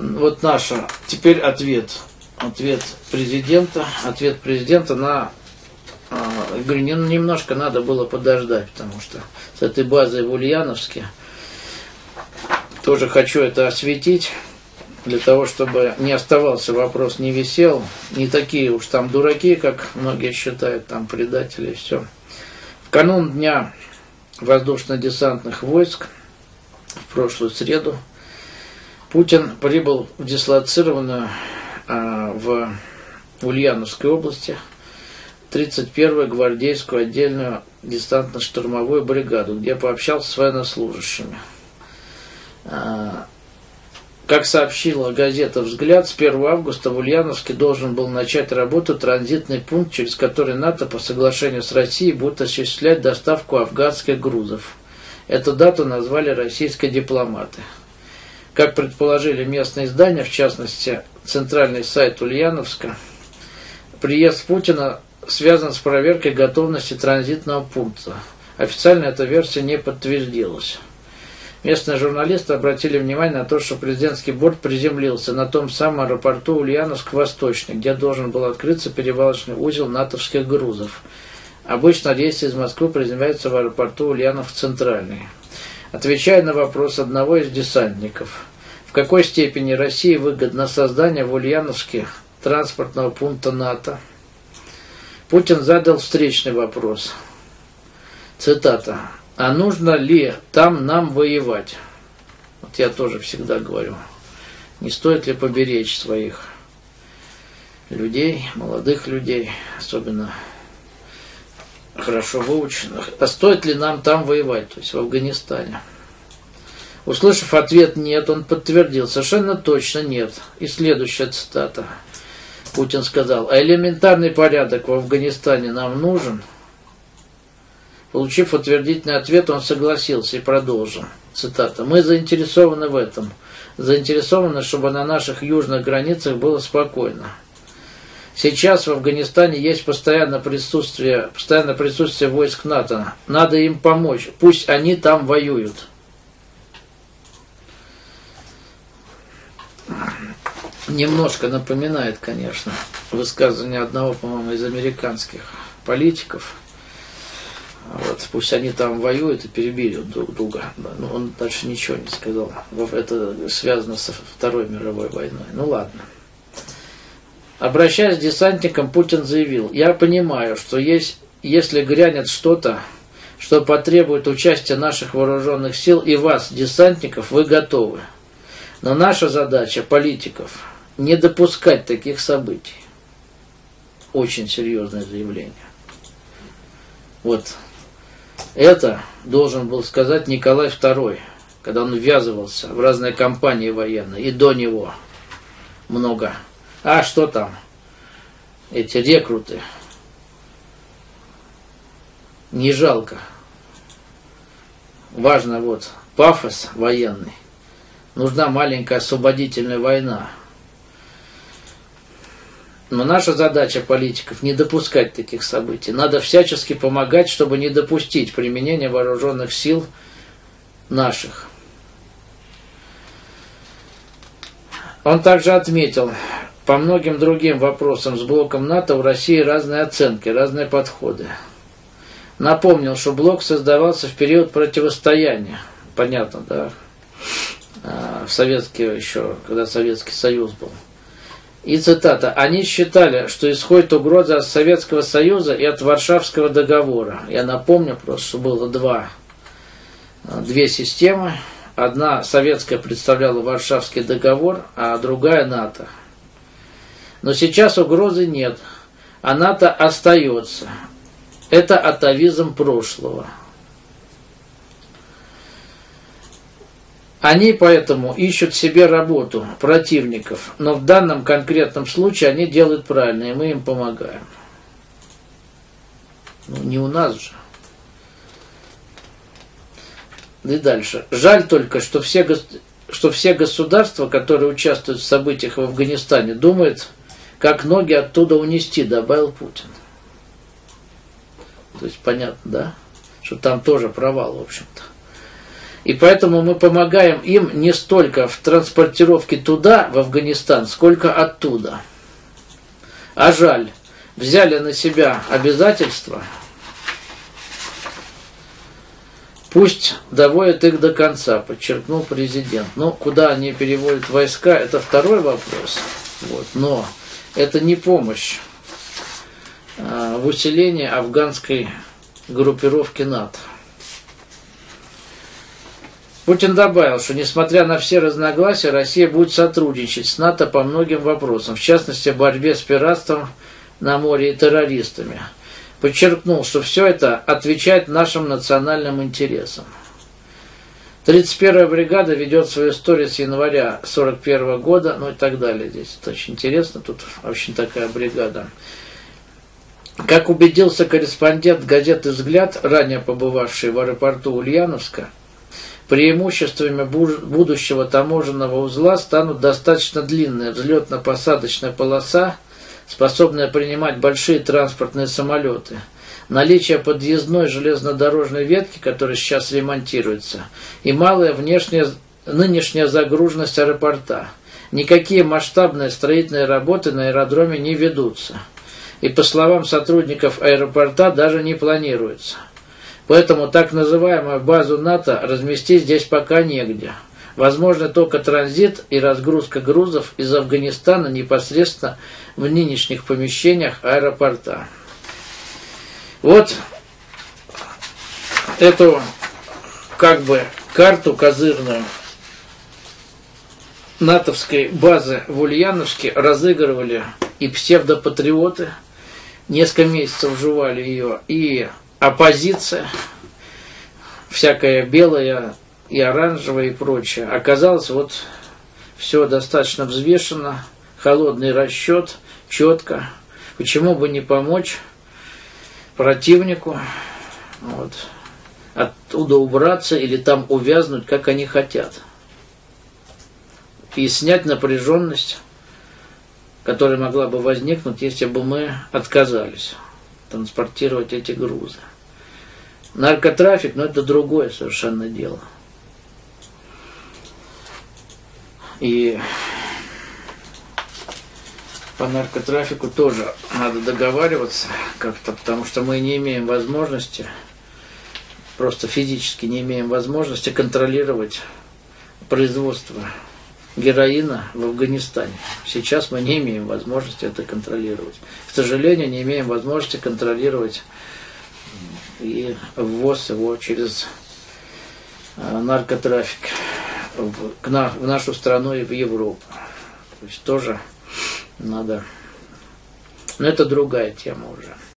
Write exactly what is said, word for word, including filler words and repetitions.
вот наша, теперь ответ. Ответ президента, ответ президента на, э, говорю, немножко надо было подождать, потому что с этой базой в Ульяновске тоже хочу это осветить, для того, чтобы не оставался вопрос, не висел, не такие уж там дураки, как многие считают, там предатели и все. В канун Дня воздушно-десантных войск в прошлую среду Путин прибыл в дислоцированную а, в Ульяновской области тридцать первую гвардейскую отдельную десантно-штурмовую бригаду, где пообщался с военнослужащими. А, как сообщила газета «Взгляд», с первого августа в Ульяновске должен был начать работу транзитный пункт, через который НАТО по соглашению с Россией будет осуществлять доставку афганских грузов. Эту дату назвали российские дипломаты. Как предположили местные издания, в частности, центральный сайт Ульяновска, приезд Путина связан с проверкой готовности транзитного пункта. Официально эта версия не подтвердилась. Местные журналисты обратили внимание на то, что президентский борт приземлился на том самом аэропорту Ульяновск-Восточный, где должен был открыться перевалочный узел натовских грузов. Обычно рейсы из Москвы приземляются в аэропорту Ульянов-Центральный. Отвечая на вопрос одного из десантников, в какой степени России выгодно создание в Ульяновске транспортного пункта НАТО, Путин задал встречный вопрос. Цитата. «А нужно ли там нам воевать?» Вот я тоже всегда говорю, не стоит ли поберечь своих людей, молодых людей, особенно хорошо выученных, а стоит ли нам там воевать, то есть в Афганистане? Услышав ответ «нет», он подтвердил, совершенно точно нет. И следующая цитата. Путин сказал, а элементарный порядок в Афганистане нам нужен? Получив утвердительный ответ, он согласился и продолжил. Цитата. «Мы заинтересованы в этом. Заинтересованы, чтобы на наших южных границах было спокойно. Сейчас в Афганистане есть постоянное присутствие, постоянное присутствие войск НАТО. Надо им помочь. Пусть они там воюют». Немножко напоминает, конечно, высказывание одного, по-моему, из американских политиков. Вот, пусть они там воюют и перебили друг друга. Но он дальше ничего не сказал. Это связано со Второй мировой войной. Ну ладно. Обращаясь к десантникам, Путин заявил, я понимаю, что есть, если грянет что-то, что потребует участия наших вооруженных сил и вас, десантников, вы готовы. Но наша задача, политиков, не допускать таких событий. Очень серьезное заявление. Вот. Это должен был сказать Николай Второй, когда он ввязывался в разные кампании военные, и до него много. А что там? Эти рекруты. Не жалко. Важно вот пафос военный. Нужна маленькая освободительная война. Но наша задача политиков не допускать таких событий. Надо всячески помогать, чтобы не допустить применения вооруженных сил наших. Он также отметил, по многим другим вопросам с блоком НАТО в России разные оценки, разные подходы. Напомнил, что блок создавался в период противостояния. Понятно, да? В советские еще, когда Советский Союз был. И цитата. «Они считали, что исходит угроза от Советского Союза и от Варшавского договора». Я напомню просто, что было два, две системы. Одна советская представляла Варшавский договор, а другая НАТО. Но сейчас угрозы нет, а НАТО остается. Это атавизм прошлого. Они поэтому ищут себе работу, противников, но в данном конкретном случае они делают правильно, и мы им помогаем. Ну, не у нас же. И дальше. Жаль только, что все, что все государства, которые участвуют в событиях в Афганистане, думают, как ноги оттуда унести, добавил Путин. То есть понятно, да? Что там тоже провал, в общем-то. И поэтому мы помогаем им не столько в транспортировке туда, в Афганистан, сколько оттуда. А жаль, взяли на себя обязательства, пусть доводят их до конца, подчеркнул президент. Но куда они переводят войска, это второй вопрос. Вот. Но это не помощь а, в усилении афганской группировки НАТО. Путин добавил, что несмотря на все разногласия, Россия будет сотрудничать с НАТО по многим вопросам, в частности, в борьбе с пиратством на море и террористами. Подчеркнул, что все это отвечает нашим национальным интересам. тридцать первая бригада ведет свою историю с января сорок первого года, ну и так далее. Здесь это очень интересно, тут очень такая бригада. Как убедился корреспондент газеты «Взгляд», ранее побывавший в аэропорту Ульяновска, преимуществами будущего таможенного узла станут достаточно длинная взлетно-посадочная полоса, способная принимать большие транспортные самолеты, наличие подъездной железнодорожной ветки, которая сейчас ремонтируется, и малая внешняя, нынешняя загруженность аэропорта. Никакие масштабные строительные работы на аэродроме не ведутся. И, по словам сотрудников аэропорта, даже не планируется. Поэтому так называемую базу НАТО разместить здесь пока негде. Возможно только транзит и разгрузка грузов из Афганистана непосредственно в нынешних помещениях аэропорта. Вот эту как бы карту козырную натовской базы в Ульяновске разыгрывали и псевдопатриоты, несколько месяцев жевали ее, и оппозиция, всякая белая и оранжевая и прочее. Оказалось, вот все достаточно взвешенно, холодный расчет, четко. Почему бы не помочь противнику вот, оттуда убраться или там увязнуть, как они хотят. И снять напряженность, которая могла бы возникнуть, если бы мы отказались транспортировать эти грузы. Наркотрафик, но это другое совершенно дело. И по наркотрафику тоже надо договариваться как-то, потому что мы не имеем возможности, просто физически не имеем возможности контролировать производство героина в Афганистане. Сейчас мы не имеем возможности это контролировать. К сожалению, не имеем возможности контролировать и ввоз его через наркотрафик в, к на, в нашу страну и в Европу. То есть тоже надо... Но это другая тема уже.